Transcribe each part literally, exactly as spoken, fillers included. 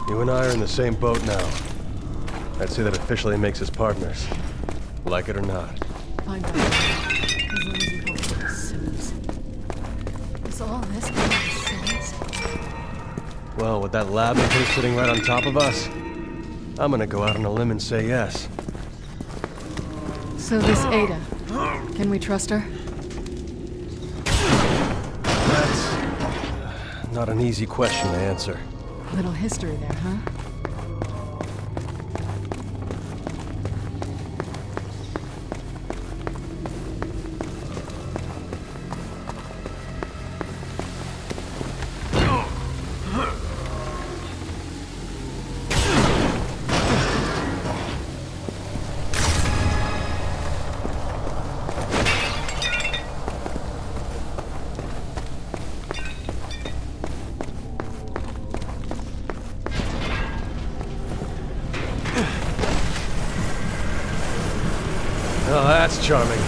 You and I are in the same boat now. I'd say that officially makes us partners. Like it or not. Find out. As long as you hold on to Simmons. Is all this because of Simmons? Well, with that lab thing sitting right on top of us, I'm gonna go out on a limb and say yes. So this Ada, can we trust her? That's not an easy question to answer. A little history there, huh? Oh, that's charming.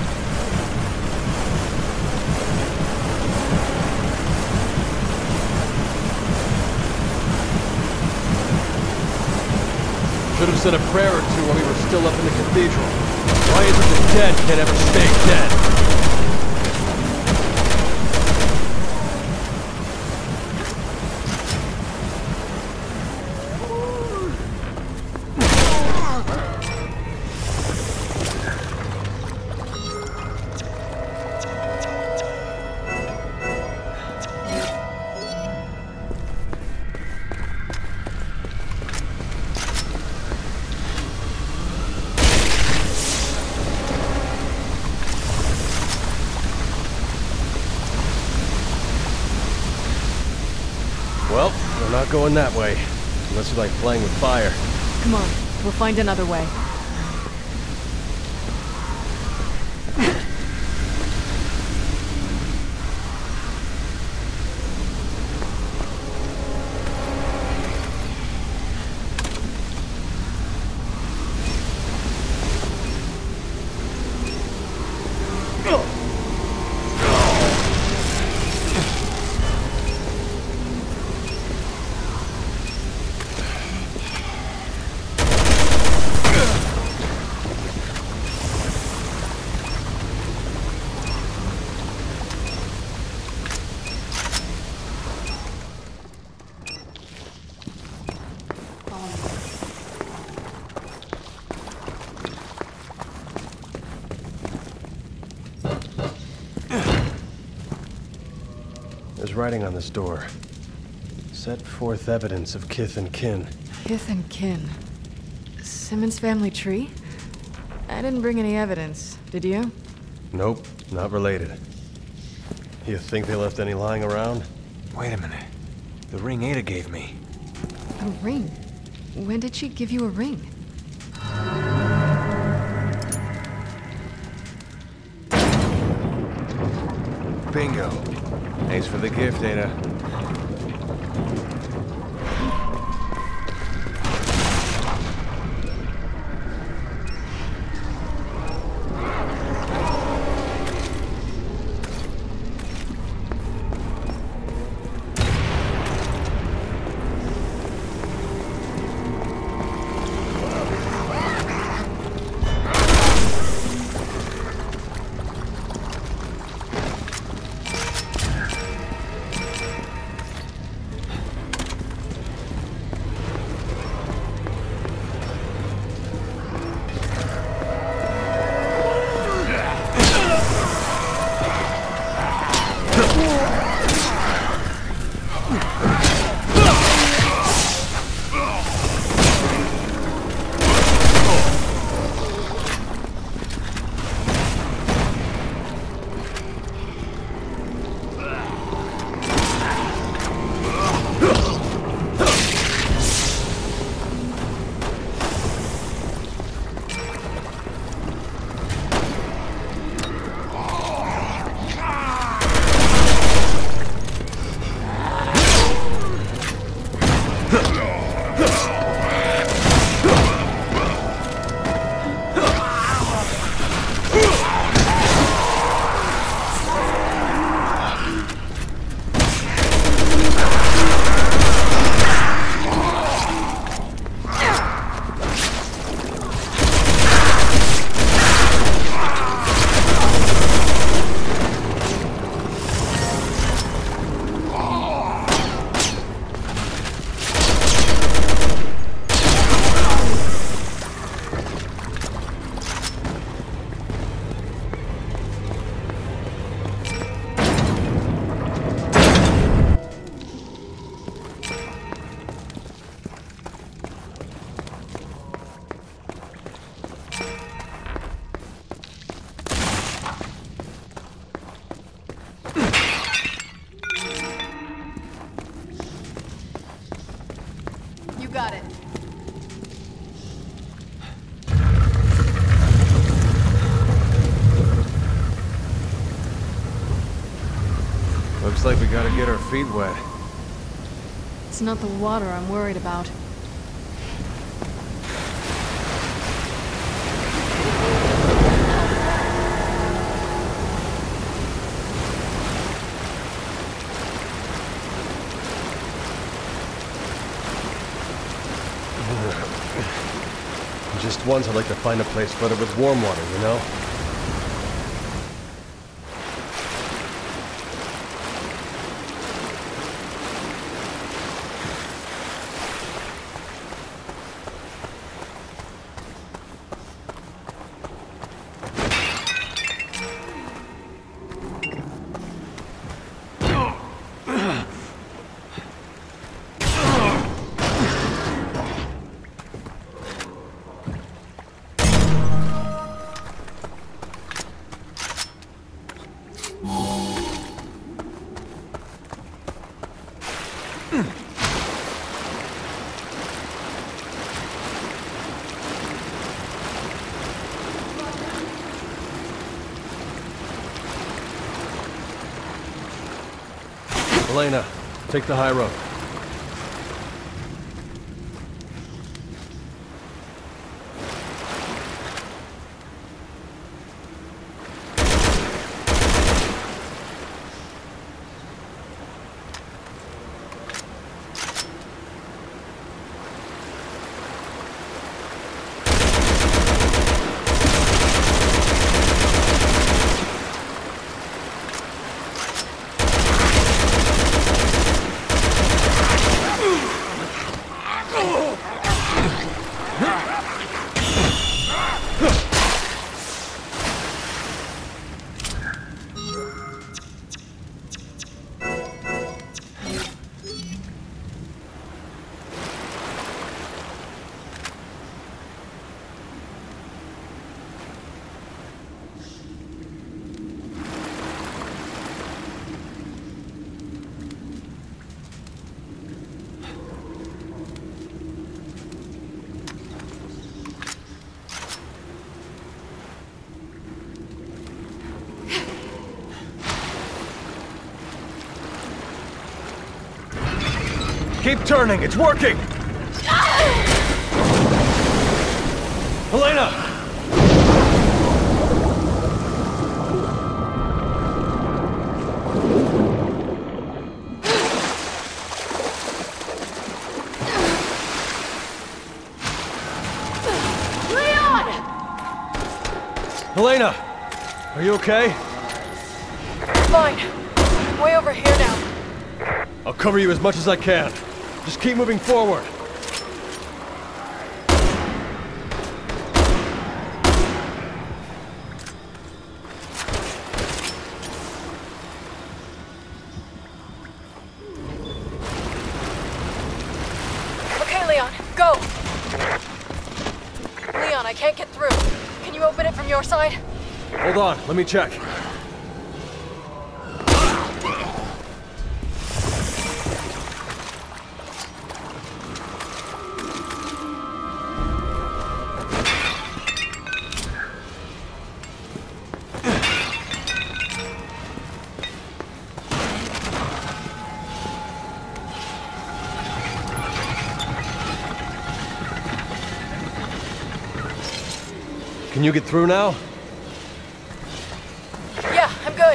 Should have said a prayer or two while we were still up in the cathedral. Why is it the dead can't ever stay dead? Well, we're not going that way. Unless you like playing with fire. Come on, we'll find another way. There's writing on this door. Set forth evidence of kith and kin. Kith and kin. Simmons family tree? I didn't bring any evidence, did you? Nope, not related. You think they left any lying around? Wait a minute. The ring Ada gave me. A ring? When did she give you a ring? Bingo. Thanks for the gift, Ada. Looks like we gotta get our feet wet. It's not the water I'm worried about. Just once I'd like to find a place flooded with warm water, you know? Elena, take the high road. Keep turning, it's working! Elena! Leon! Elena! Are you okay? Fine. I'm way over here now. I'll cover you as much as I can. Just keep moving forward. Okay, Leon, go! Leon, I can't get through. Can you open it from your side? Hold on, let me check. Can you get through now? Yeah, I'm good.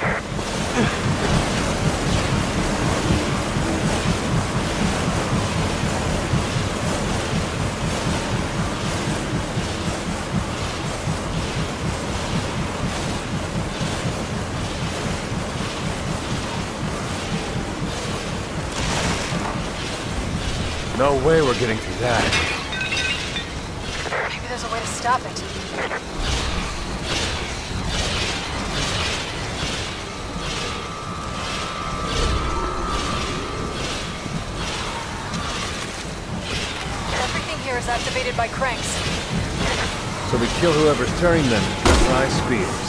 No way we're getting through that. Maybe there's a way to stop it. Everything here is activated by cranks. So we kill whoever's turning them with high speeds.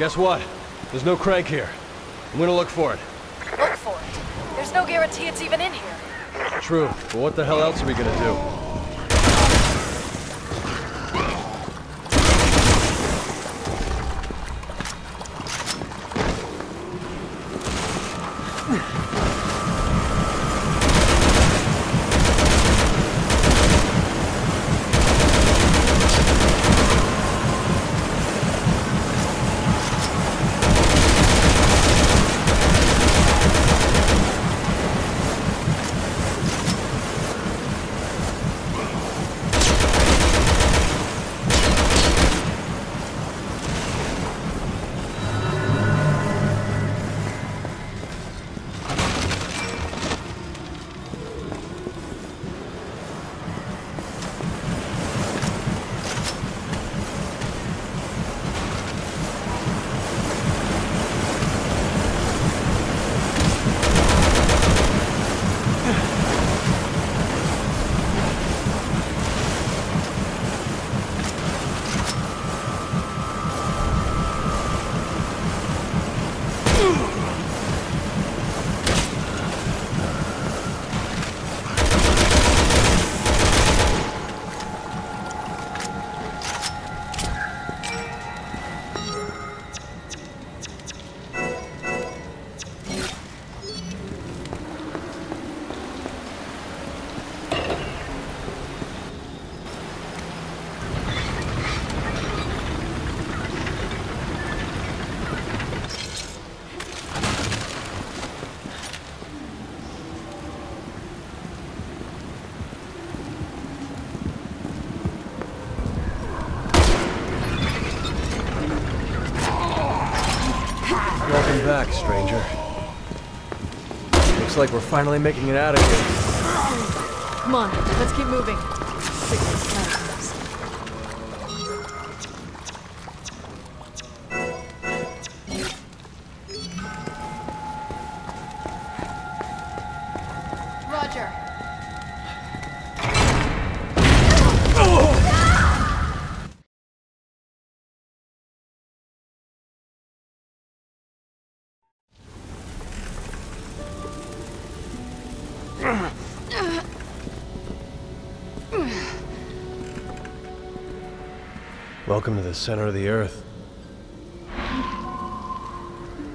Guess what? There's no crank here. I'm gonna look for it. Look for it. There's no guarantee it's even in here. True, but what the hell else are we gonna do? Welcome back, stranger. Looks like we're finally making it out of here. Come on, let's keep moving. Sick of these catacombs. Roger. Welcome to the center of the Earth.